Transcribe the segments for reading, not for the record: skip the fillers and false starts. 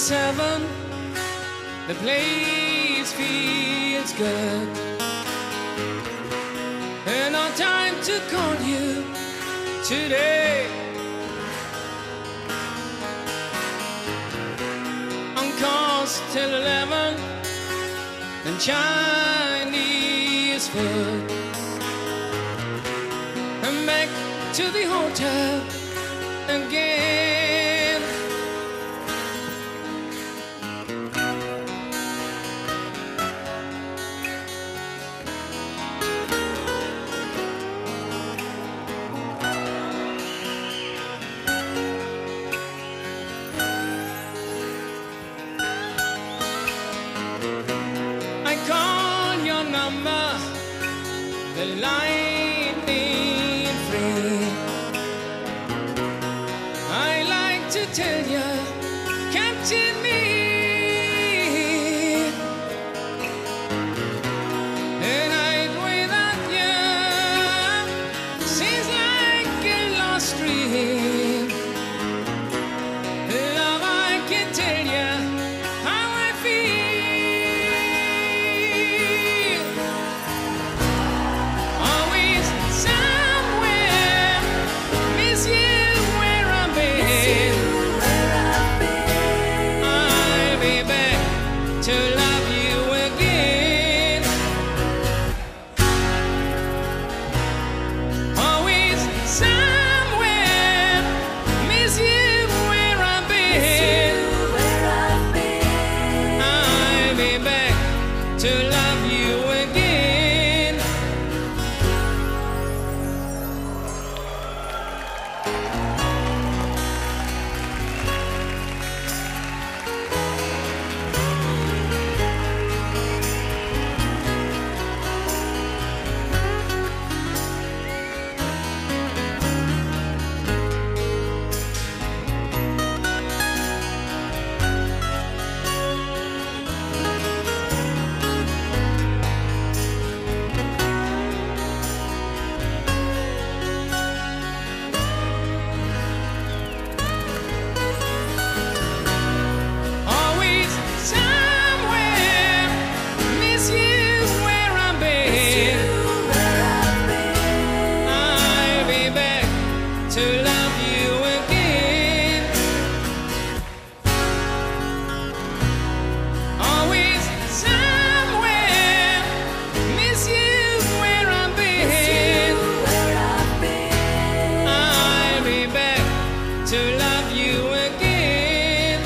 is heaven, the place feels good. And no time to call you today. On course till 11 and Chinese food. And back to the hotel again. I call your number, the line ain't free. I like to tell you, Captain Me. A night without you seems like a lost dream. Love, I can tell you how I feel. Always somewhere, miss you where I've been. I'll be back to love you again. Always somewhere, miss you where I've been. I'll be back to love you again. Always somewhere, miss you where I've been. I'll be back to love you again. Always somewhere, miss you where I've been. I'll be back to love you again.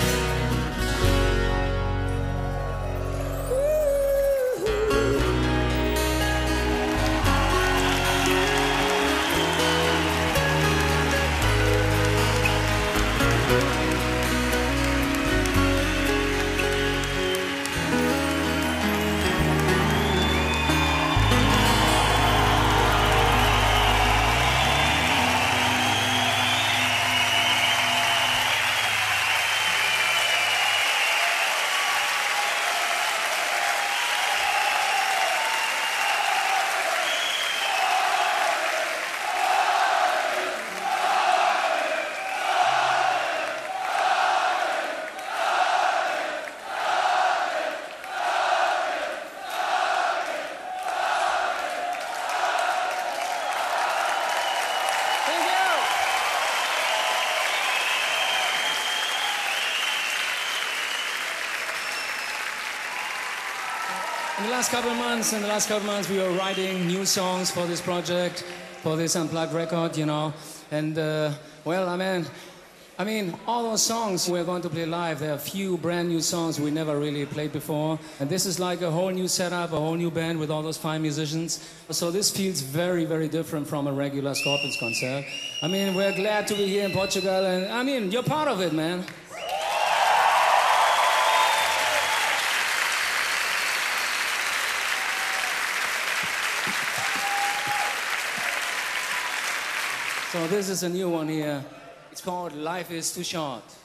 Thank you. In the last couple of months, we were writing new songs for this project, for this unplugged record, you know. And well, I mean, all those songs we're going to play live. There are a few brand new songs we never really played before, and this is like a whole new setup, a whole new band with all those fine musicians. So this feels very, very different from a regular Scorpions concert. I mean, we're glad to be here in Portugal, and I mean, you're part of it, man. So this is a new one here. It's called Life is Too Short.